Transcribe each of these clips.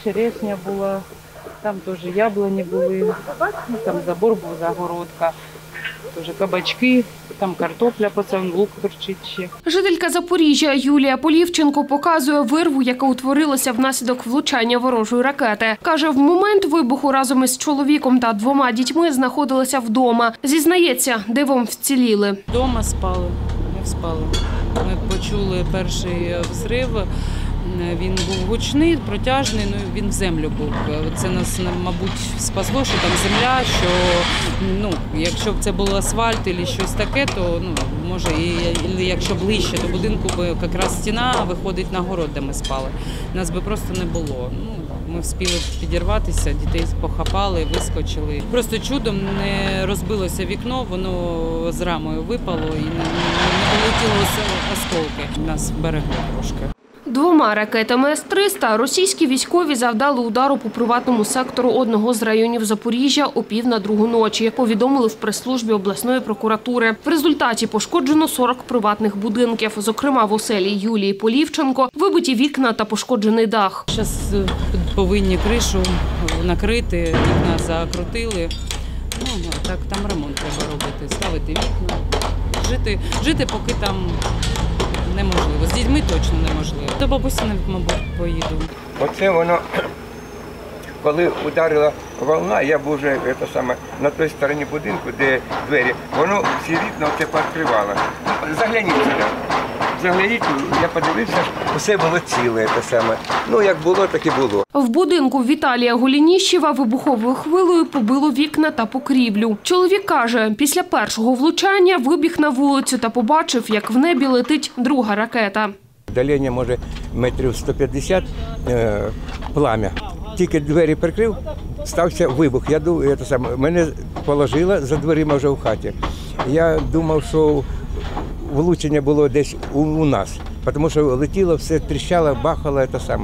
черешня була, там теж яблуні були, там забор був, загородка, теж кабачки, там картопля, пацан, лук торчить ще. Жителька Запоріжжя Юлія Полівченко показує вирву, яка утворилася внаслідок влучання ворожої ракети. Каже, в момент вибуху разом із чоловіком та 2 дітьми знаходилася вдома. Зізнається, дивом вціліли. Вдома спали, ми спали. Ми почули перший взрив. Він був гучний, протяжний, він в землю був. Це нас, мабуть, спасло, що там земля, що якщо б це був асфальт або щось таке, то може, і якщо ближче до будинку, бо якраз стіна виходить на город, де ми спали. Нас би просто не було. Ми встигли підірватися, дітей похапали, вискочили. Просто чудом не розбилося вікно, воно з рамою випало і не полетіло осколки. Нас берегло трошки. 2 ракетами С-300 російські військові завдали удару по приватному сектору одного з районів Запоріжжя о 1:45 ночі, повідомили в прес-службі обласної прокуратури. В результаті пошкоджено 40 приватних будинків, зокрема в оселі Юлії Полівченко, вибиті вікна та пошкоджений дах. Зараз повинні кришу накрити, вікна закрутили. Так, там ремонт треба робити, ставити вікна, жити поки там неможливо. З дітьми точно неможливо. До бабусі, мабуть, поїду. Оце воно, коли ударила волна, я був вже на той стороні будинку, де двері, воно всі вікна пооткривало. Загляніть сюди. Загляніть, я подивився, все було ціле. Як було, так і було. В будинку Віталія Голініщева вибуховою хвилею побило вікна та покрівлю. Чоловік каже, після першого влучання вибіг на вулицю та побачив, як в небі летить друга ракета. Далення, може, метрів 150 плам'я. Тільки двері прикрив, стався вибух. Мене положило за дверима вже в хаті. Я думав, що влучення було десь у нас, тому що летіло, все тріщало, бахало.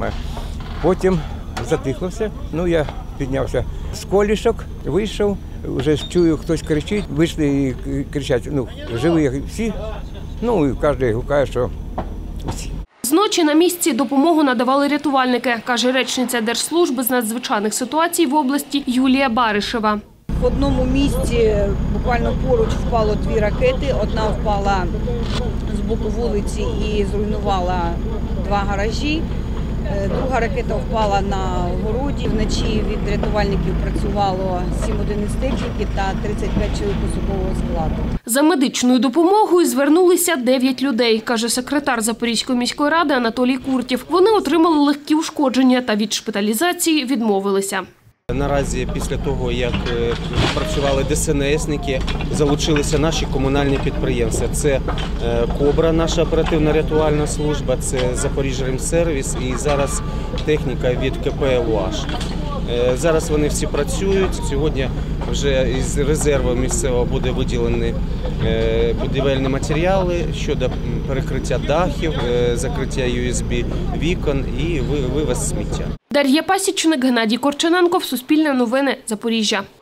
Потім затихло все. Я піднявся з колішок, вийшов, вже чую, хтось кричить, вийшли і кричать, живі всі, і кожен гукає, що всі. Зночі на місці допомогу надавали рятувальники, каже речниця Держслужби з надзвичайних ситуацій в області Юлія Баришева. В одному місці буквально поруч впало 2 ракети. Одна впала з боку вулиці і зруйнувала 2 гаражі. Друга ракета впала на городі. Вночі від рятувальників працювало 7 одиниць техніки та 35 чоловік особового складу. За медичною допомогою звернулися 9 людей, каже секретар Запорізької міської ради Анатолій Куртів. Вони отримали легкі ушкодження та від шпиталізації відмовилися. Наразі після того, як працювали ДСНСники, залучилися наші комунальні підприємства. Це «Кобра», наша оперативно-рятувальна служба, це «Запоріжремсервіс» і зараз техніка від КП «УАЖ». Зараз вони всі працюють. Сьогодні вже із резерву місцевого буде виділені будівельні матеріали щодо перекриття дахів, закриття USB вікон і вивез сміття. Дар'я Пасічник, Геннадій Корчененков, Суспільне новини, Запоріжжя.